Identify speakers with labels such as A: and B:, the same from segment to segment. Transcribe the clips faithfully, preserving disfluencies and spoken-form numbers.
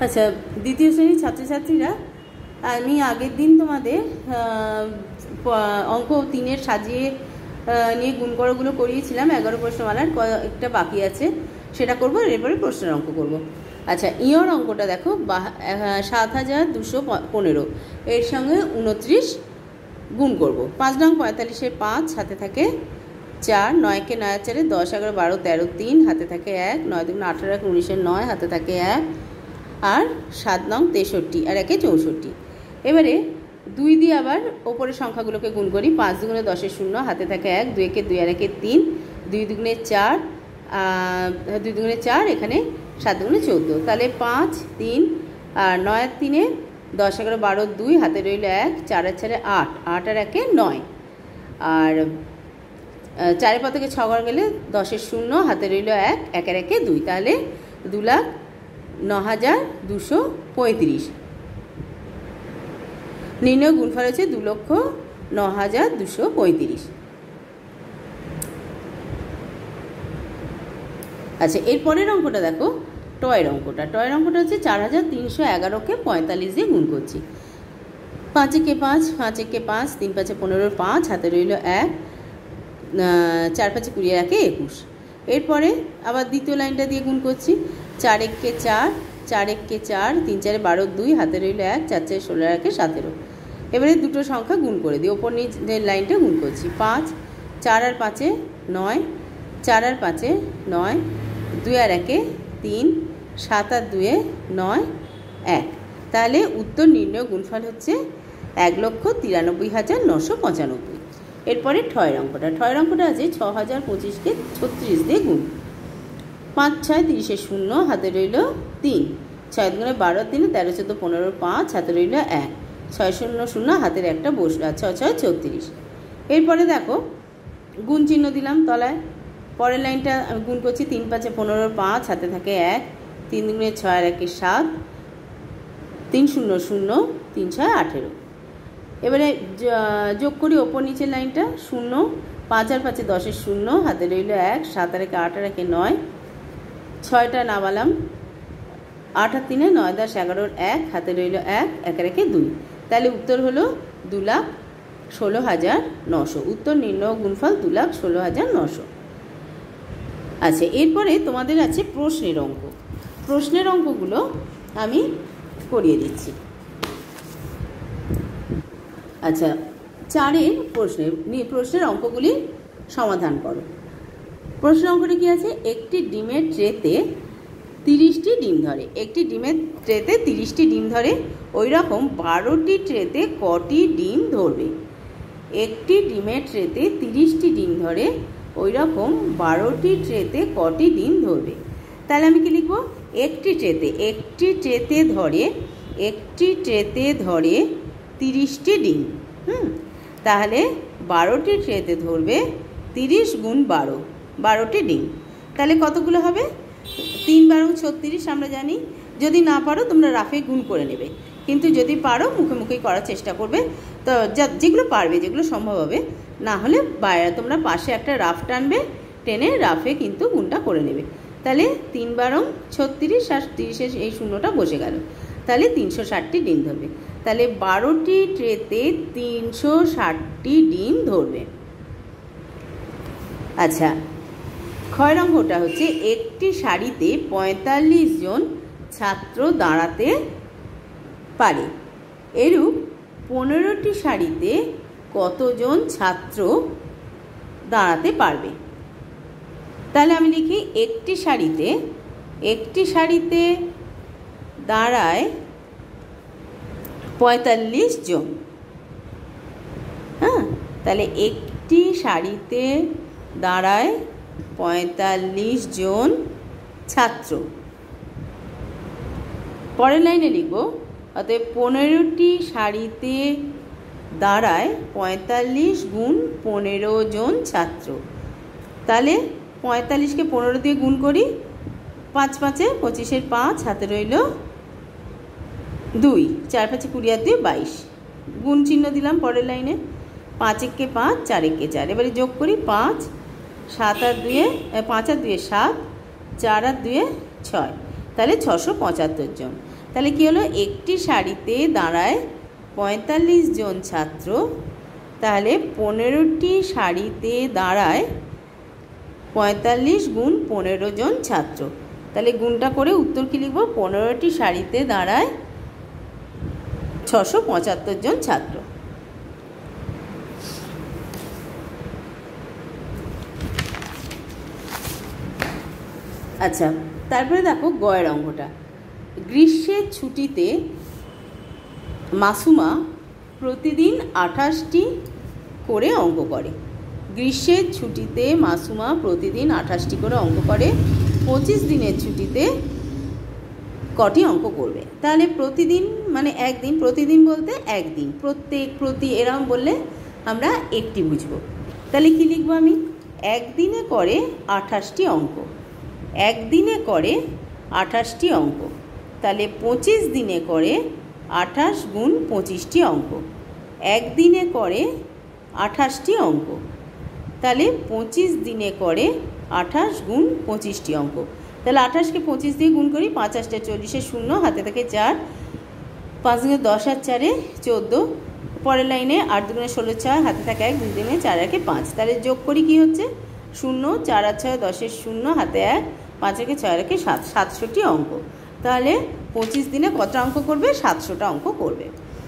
A: আচ্ছা, দ্বিতীয় শ্রেণীর ছাত্রছাত্রীরা, আমি আগের দিন তোমাদের অঙ্ক তিনের সাজিয়ে নিয়ে গুণ করোগুলো করিয়েছিলাম। এগারো প্রশ্নমালার কয়েকটা বাকি আছে, সেটা করবো। এরপরে প্রশ্নের অঙ্ক করব। আচ্ছা, ইয়র অঙ্কটা দেখো, সাত হাজার দুশো পনেরো এর সঙ্গে উনত্রিশ গুণ করব। পাঁচ নং পঁয়তাল্লিশের পাঁচ, হাতে থাকে চার, নয়কে নয় চারে দশ, এগারো বারো তেরো, তিন, হাতে থাকে এক, নয় দুগুণ আঠারো, এক উনিশের নয়, হাতে থাকে এক, আর সাত নং তেষট্টি, আর একে চৌষট্টি। এবারে দুই দিয়ে আবার ওপরের সংখ্যাগুলোকে গুণ করি। পাঁচ দুগুণে দশের শূন্য, হাতে থাকে এক, দুই একে দুই, আর একে তিন, দুই দুগুণে চার, দুই দুগুণে চার, এখানে সাত দুগুণে চৌদ্দো। তাহলে পাঁচ, তিন, আর নয় আর তিনে দশ, এগারো বারো দুই, হাতে রইল এক, চার আর চারে আট, আট আর একে নয়, আর চারের পর থেকে ছ ঘর গেলে দশের শূন্য, হাতে রইল এক, একের একে দুই। তাহলে দু লাখ ন হাজার দুশো পঁয়ত্রিশ। নির্ণয় গুণফল হচ্ছে দু লক্ষ ন হাজার দুশো পঁয়ত্রিশ। আচ্ছা, এর পরের অঙ্কটা দেখো, টয়ের অঙ্কটা। টয়ের অঙ্কটা হচ্ছে চার হাজার তিনশো এগারোকে পঁয়তাল্লিশ দিয়ে গুণ করছি। পাঁচ একে পাঁচ, পাঁচ একে পাঁচ, তিন পাঁচে পনেরোর পাঁচ, হাতে রইল এক, চার পাঁচে কুড়ি, একে একুশ। এরপরে আবার দ্বিতীয় লাইনটা দিয়ে গুণ করছি। চার একে চার, চার একে চার, তিন চারে বারো দুই, হাতে রইল এক, চার চারে ষোলো, একে সতেরো। এবারে দুটো সংখ্যা গুণ করে দিই। ওপর নিচের লাইনটা গুণ করছি। পাঁচ, চার আর পাঁচে নয়, চার আর পাঁচে নয়, দুই আর একে তিন, সাত আর দুয়ে নয়, এক। তাহলে উত্তর নির্ণয় গুণফল হচ্ছে এক লক্ষ তিরানব্বই হাজার নশো পঁচানব্বই। এরপরে ঠয়ের অঙ্কটা। ঠয়ের অঙ্কটা আছে ছ হাজার পঁচিশকে ছত্রিশ দিয়ে গুণ। পাঁচ ছয় তিরিশের শূন্য, হাতে রইল তিন, ছয় দুগুণে বারো, তিনে তেরো চোদ্দো পনেরোর পাঁচ, হাতে রইল এক, ছয় শূন্য শূন্য, হাতের একটা বসলো, ছয় ছয় ছত্রিশ। এরপরে দেখো গুণ চিহ্ন দিলাম তলায়। পরের লাইনটা আমি গুণ করছি। তিন পাঁচে পনেরোর পাঁচ, হাতে থাকে এক, তিন দুগুণে ছয় আর একে সাত, তিন শূন্য শূন্য, তিন ছয় আঠেরো। এবারে যোগ করি ওপর নিচের লাইনটা। শূন্য, পাঁচ আর পাঁচে দশের শূন্য, হাতে রইল এক, সাত আর একে আট আর একে নয়, ছয়টা নামালাম, আট আর তিনে নয় দশ এগারোর এক, হাতে রইল এক, একের একে দুই। তাহলে উত্তর হলো দু লাখ ষোলো হাজার নশো। উত্তর নির্ণয় গুণফল দু লাখ ষোলো হাজার নশো। আচ্ছা, এরপরে তোমাদের আছে প্রশ্নের অঙ্ক। প্রশ্নের অঙ্কগুলো আমি করিয়ে দিচ্ছি। আচ্ছা, চারের প্রশ্নের প্রশ্নের অঙ্কগুলি সমাধান করো। প্রশ্নের অঙ্কটা কি আছে? একটি ডিমের ট্রেতে তিরিশটি ডিম ধরে। একটি ডিমের ট্রেতে তিরিশটি ডিম ধরে, ওই রকম বারোটি ট্রেতে কটি ডিম ধরবে? একটি ডিমের ট্রেতে তিরিশটি ডিম ধরে, ওই রকম বারোটি ট্রেতে কটি ডিম ধরবে? তাহলে আমি কি লিখব? একটি ট্রেতে, একটি ট্রেতে ধরে, একটি ট্রেতে ধরে তিরিশটি ডিম। হুম তাহলে বারোটি ট্রেতে ধরবে তিরিশ গুণ বারো, বারোটি ডিম। তাহলে কতগুলো হবে? তিন বারো ছত্রিশ আমরা জানি। যদি না পারো তোমরা রাফে গুণ করে নেবে, কিন্তু যদি পারো মুখে মুখেই করার চেষ্টা করবে। তো যা যেগুলো পারবে, যেগুলো সম্ভব হবে, না হলে তোমরা পাশে একটা রাফ টানবে, টেনে রাফে কিন্তু গুণটা করে নেবে। তাহলে তিন বারো ছত্রিশ, আর তিরিশের এই শূন্যটা বসে গেল। তাহলে তিনশো ষাটটি ডিম ধরবে। তাহলে বারোটি ট্রেতে তিনশো ষাটটি ডিম ধরবে। আচ্ছা, ক্ষয় অঙ্কটা হচ্ছে একটি সারিতে পঁয়তাল্লিশ জন ছাত্র দাঁড়াতে পারে, এরূপ পনেরোটি সারিতে কতজন ছাত্র দাঁড়াতে পারবে? তাহলে আমি লিখি একটি সারিতে, একটি সারিতে দাঁড়ায় পঁয়তাল্লিশ জন। হ্যাঁ, তাহলে একটি সারিতে দাঁড়ায় পঁয়তাল্লিশ জন ছাত্র। পরের লাইনে লিখব, অতএব পনেরোটি সারিতে দাঁড়ায় পঁয়তাল্লিশ গুণ পনেরো জন ছাত্র। তাহলে পঁয়তাল্লিশকে পনেরো দিয়ে গুণ করি। পাঁচ পাঁচে পঁচিশের পাঁচ, হাতে রইল দুই, চার পাঁচে কুড়ি আর দুই বাইশ। গুণ চিহ্ন দিলাম পরের লাইনে। পাঁচ একে পাঁচ, চার একে চার। এবারে যোগ করি। পাঁচ, সাত আর দুয়ে, পাঁচ আর দুয়ে সাত, চার আর দুয়ে ছয়, তাহলে ছশো পঁচাত্তর জন। তাহলে কী হলো, একটি সারিতে দাঁড়ায় পঁয়তাল্লিশ জন ছাত্র, তাহলে পনেরোটি সারিতে দাঁড়ায় পঁয়তাল্লিশ গুণ পনেরো জন ছাত্র। তাহলে গুণটা করে উত্তর কী লিখব, পনেরোটি সারিতে দাঁড়ায় ছশো পঁচাত্তর জন ছাত্র। আচ্ছা, তারপরে দেখো গয়ের অঙ্কটা। গ্রীষ্মের ছুটিতে মাসুমা প্রতিদিন আঠাশটি করে অঙ্ক করে। গ্রীষ্মের ছুটিতে মাসুমা প্রতিদিন আঠাশটি করে অঙ্ক করে, পঁচিশ দিনের ছুটিতে কটি অঙ্ক করবে? তাহলে প্রতিদিন মানে একদিন, প্রতিদিন বলতে একদিন, প্রত্যেক, প্রতি এরকম বললে আমরা একটি বুঝবো। তাহলে কী লিখবো আমি, একদিনে করে আঠাশটি অঙ্ক, একদিনে করে আঠাশটি অঙ্ক, তাহলে পঁচিশ দিনে করে আঠাশ গুণ পঁচিশটি অঙ্ক, একদিনে করে আঠাশটি অঙ্ক, তাহলে পঁচিশ দিনে করে আঠাশ গুণ পঁচিশটি অঙ্ক। তাহলে আঠাশকে পঁচিশ দিয়ে গুণ করি, পাঁচ আটটা চল্লিশে শূন্য, হাতে থাকে চার, পাঁচ দিনে দশ আর চারে চোদ্দো, পরের লাইনে আট দুগুণে ষোলো ছয়, হাতে থাকে এক, দুই দিনে চার একে পাঁচ, তাহলে যোগ করি কী হচ্ছে শূন্য, চার আর ছয় দশের শূন্য, হাতে এক, পাঁচ একে ছয় একে সাত, সাতশোটি অঙ্ক। তাহলে পঁচিশ দিনে কত অঙ্ক করবে, সাতশোটা অঙ্ক করবে।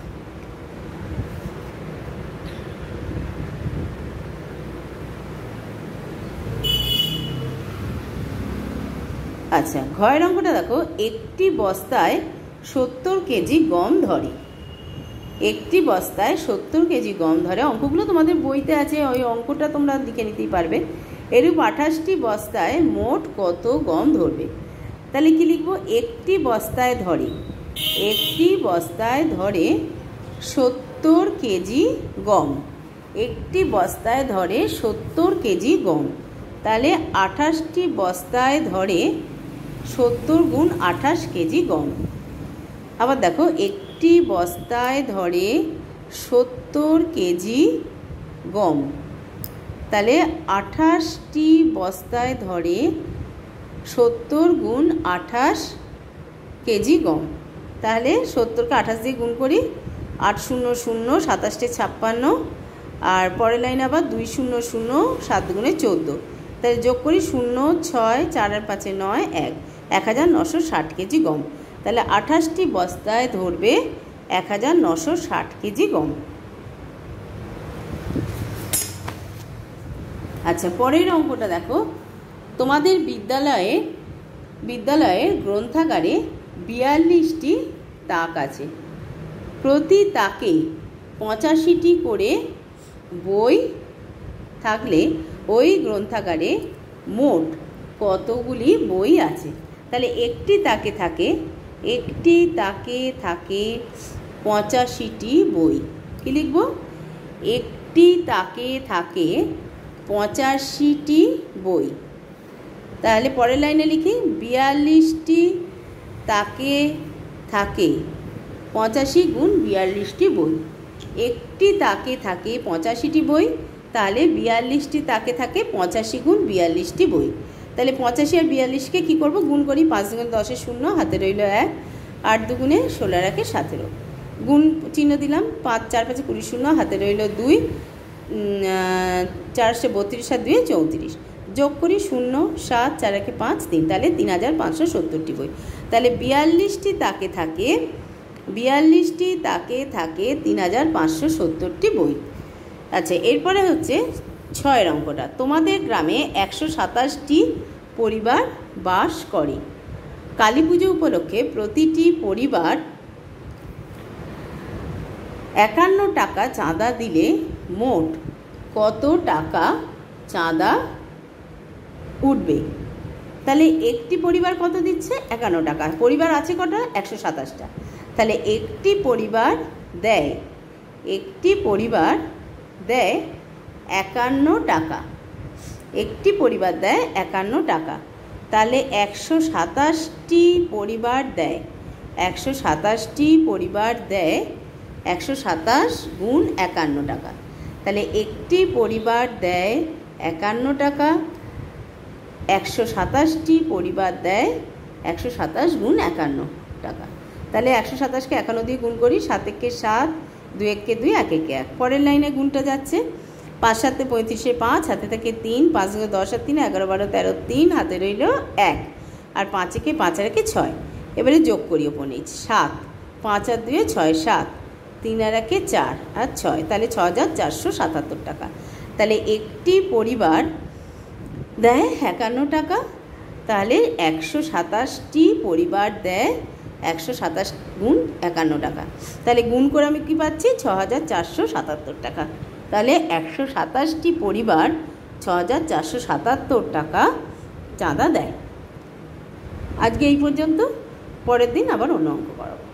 A: আচ্ছা, ঘয়ের অঙ্কটা দেখো, একটি বস্তায় সত্তর কেজি গম ধরে, একটি বস্তায় সত্তর কেজি গম ধরে। অঙ্কগুলো তোমাদের বইতে আছে, ওই অঙ্কটা তোমরা লিখে নিতেই পারবে। এরূপ আঠাশটি বস্তায় মোট কত গম ধরবে? তাহলে কি লিখবো, একটি বস্তায় ধরে, একটি বস্তায় ধরে সত্তর কেজি গম, একটি বস্তায় ধরে সত্তর কেজি গম, তাহলে আঠাশটি বস্তায় ধরে সত্তর গুণ আঠাশ কেজি গম। আবার দেখো, একটি বস্তায় ধরে সত্তর কেজি গম, তাহলে আঠাশটি বস্তায় ধরে সত্তর গুণ আঠাশ কেজি গম, তাহলে সত্তরকে আঠাশ দিয়ে গুণ করি, আট শূন্য শূন্য, সাতাশটে ছাপ্পান্ন, আর পরের লাইনে আবার দুই শূন্য শূন্য, সাত গুণে চোদ্দো, তাহলে যোগ করি শূন্য ছয়, চার আর পাঁচে নয়, এক, এক হাজার নশো ষাট কেজি গম। তাহলে আঠাশটি বস্তায় ধরবে এক হাজার নশো ষাট কেজি গম। আচ্ছা, পরের অঙ্কটা দেখো, তোমাদের বিদ্যালয়ে বিদ্যালয়ের গ্রন্থাগারে বিয়াল্লিশটি তাক আছে, প্রতি তাকে পঁচাশিটি করে বই থাকলে ওই গ্রন্থাগারে মোট কতগুলি বই আছে? তাহলে একটি তাকে থাকে, একটি তাকে থাকে পঁচাশিটি বই। কি লিখব, একটি তাকে থাকে পঁচাশিটি বই। তাহলে পরের লাইনে লিখি, বিয়াল্লিশটি তাকে থাকে পঁচাশি গুণ বিয়াল্লিশটি বই। একটি তাকে থাকে পঁচাশিটি বই, তাহলে বিয়াল্লিশটি তাকে থাকে পঁচাশি গুণ বিয়াল্লিশটি বই। তাহলে পঁচাশি আর বিয়াল্লিশকে কী করবো, গুণ করি, পাঁচ দুগুণে দশে শূন্য, হাতে রইল এক, আট দুগুণে ষোলো একে সতেরো, গুণ চিহ্ন দিলাম, পাঁচ চার পাঁচে কুড়ি শূন্য, হাতে রইল দুই, চারশো বত্রিশ আর দুই চৌত্রিশ, যোগ করি শূন্য, সাত, চার একে পাঁচ, তিন, তাহলে তিন হাজার পাঁচশো সত্তরটি বই। তাহলে বিয়াল্লিশটি তাকে থাকে বিয়াল্লিশটি তাকে থাকে তিন হাজার পাঁচশো সত্তরটি বই। আচ্ছা, এরপরে হচ্ছে ছয়ের অঙ্কটা, তোমাদের গ্রামে একশো সাতাশটি পরিবার বাস করে, কালী পুজো উপলক্ষে প্রতিটি পরিবার একান্ন টাকা চাঁদা দিলে মোট কত টাকা চাঁদা উঠবে? তাহলে একটি পরিবার কত দিচ্ছে, একান্ন টাকা, পরিবার আছে কটা, একশো সাতাশটা, তাহলে একটি পরিবার দেয় একটি পরিবার দেয় একান্ন টাকা, একটি পরিবার দেয় একান্ন টাকা, তাহলে একশো সাতাশটি পরিবার দেয় একশো সাতাশটি পরিবার দেয় একশো সাতাশ গুণ একান্ন টাকা, তাহলে একটি পরিবার দেয় একান্ন টাকা, একশো সাতাশটি পরিবার দেয় একশো সাতাশ গুণ একান্ন টাকা, তাহলে একশো সাতাশকে একান্ন দিয়ে গুণ করি, সাত একে সাত, দুই একে দুই, এক একে এক। পরের লাইনে গুণটা যাচ্ছে, পাঁচ সাতে পঁয়ত্রিশে পাঁচ, হাতে থাকে তিন, পাঁচ দশ আর তিন এগারো, বারো তেরো, তিন, হাতে রইল এক, আর পাঁচ একে পাঁচ আর একে ছয়। এবারে যোগ করি ওপর নিচ, সাত, পাঁচ আর দুয়ে ছয়, সাত, তিন আর একে চার আর ছয়, তাহলে ছ হাজার চারশো সাতাত্তর টাকা। তাহলে একটি পরিবার দেয় একান্ন টাকা, তাহলে একশো সাতাশটি পরিবার দেয় একশো সাতাশ গুণ একান্ন টাকা। তাহলে গুণ করে আমি কী পাচ্ছি, ছ হাজার চারশো সাতাত্তর টাকা। তাহলে একশো সাতাশটি পরিবার ছ হাজার চারশো সাতাত্তর টাকা চাঁদা দেয়। আজকে এই পর্যন্ত, পরের দিন আবার অন্য অঙ্ক করাবো।